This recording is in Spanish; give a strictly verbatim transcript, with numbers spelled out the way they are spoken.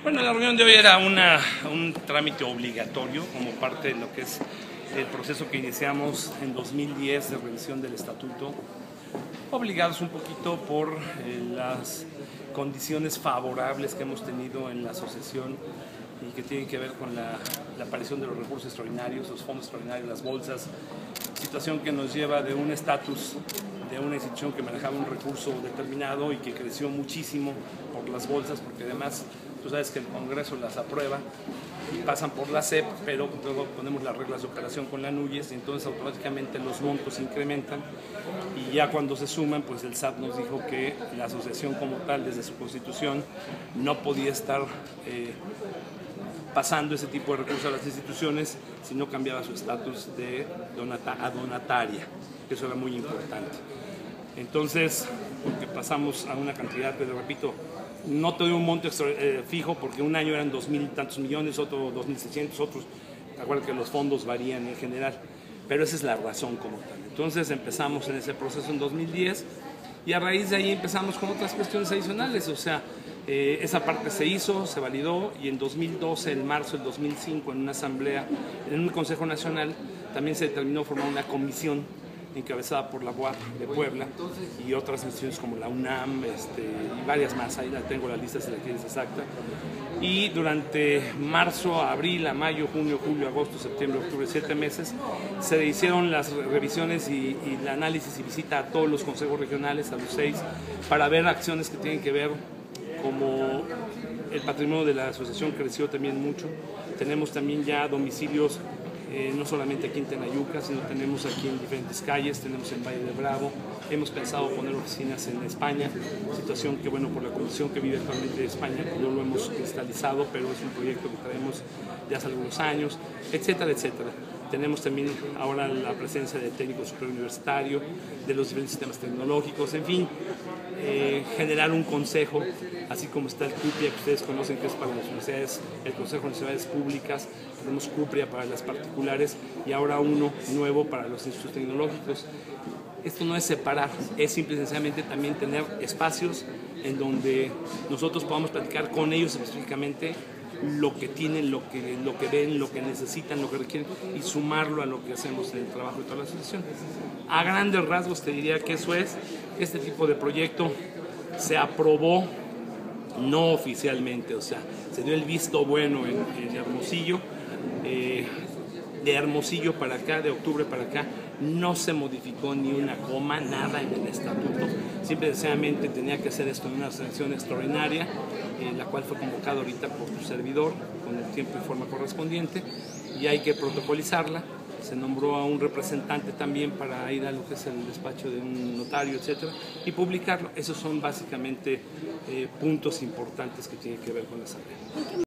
Bueno, la reunión de hoy era una, un trámite obligatorio como parte de lo que es el proceso que iniciamos en dos mil diez de revisión del estatuto, obligados un poquito por eh, las condiciones favorables que hemos tenido en la asociación y que tienen que ver con la, la aparición de los recursos extraordinarios, los fondos extraordinarios, las bolsas, situación que nos lleva de un estatus de una institución que manejaba un recurso determinado y que creció muchísimo por las bolsas, porque además tú sabes que el Congreso las aprueba y pasan por la S E P, pero luego ponemos las reglas de operación con la NUYES y entonces automáticamente los montos incrementan y ya cuando se suman, pues el S A T nos dijo que la asociación como tal, desde su constitución, no podía estar eh, pasando ese tipo de recursos a las instituciones si no cambiaba su estatus de donata a donataria, que eso era muy importante. Entonces, porque pasamos a una cantidad, pero repito, no te doy un monto extra, eh, fijo, porque un año eran dos mil y tantos millones, otro dos mil seiscientos, otros, acuérdate que los fondos varían en general, pero esa es la razón como tal. Entonces empezamos en ese proceso en dos mil diez y a raíz de ahí empezamos con otras cuestiones adicionales, o sea, eh, esa parte se hizo, se validó y en dos mil doce, en marzo del dos mil cinco, en una asamblea, en un Consejo Nacional, también se determinó formar una comisión encabezada por la U A P de Puebla y otras instituciones como la UNAM este, y varias más, ahí la tengo la lista si la quieres exacta. Y durante marzo, abril, a mayo, junio, julio, agosto, septiembre, octubre, siete meses, se hicieron las revisiones y, y el análisis y visita a todos los consejos regionales, a los seis, para ver acciones que tienen que ver como el patrimonio de la asociación creció también mucho. Tenemos también ya domicilios Eh, no solamente aquí en Tenayuca, sino tenemos aquí en diferentes calles, tenemos en Valle de Bravo, hemos pensado poner oficinas en España, situación que bueno, por la condición que vive actualmente España, no lo hemos cristalizado, pero es un proyecto que traemos de hace algunos años, etcétera, etcétera. Tenemos también ahora la presencia del técnico superior universitario, de los diferentes sistemas tecnológicos, en fin, eh, generar un consejo, así como está el CUPRIA, que ustedes conocen que es para las universidades, el Consejo de Universidades Públicas, tenemos CUPRIA para las particulares y ahora uno nuevo para los institutos tecnológicos. Esto no es separar, es simple y sencillamente también tener espacios en donde nosotros podamos platicar con ellos específicamente lo que tienen, lo que, lo que ven, lo que necesitan, lo que requieren y sumarlo a lo que hacemos en el trabajo de toda la asociación. A grandes rasgos te diría que eso es, este tipo de proyecto se aprobó no oficialmente, o sea, se dio el visto bueno en, en Hermosillo, eh, de Hermosillo para acá, de octubre para acá, no se modificó ni una coma, nada en el estatuto, simple y sencillamente tenía que hacer esto en una sesión extraordinaria, eh, la cual fue convocada ahorita por tu servidor, con el tiempo y forma correspondiente, y hay que protocolizarla. Se nombró a un representante también para ir a lo que es el despacho de un notario, etcétera, y publicarlo. Esos son básicamente eh, puntos importantes que tienen que ver con la asamblea.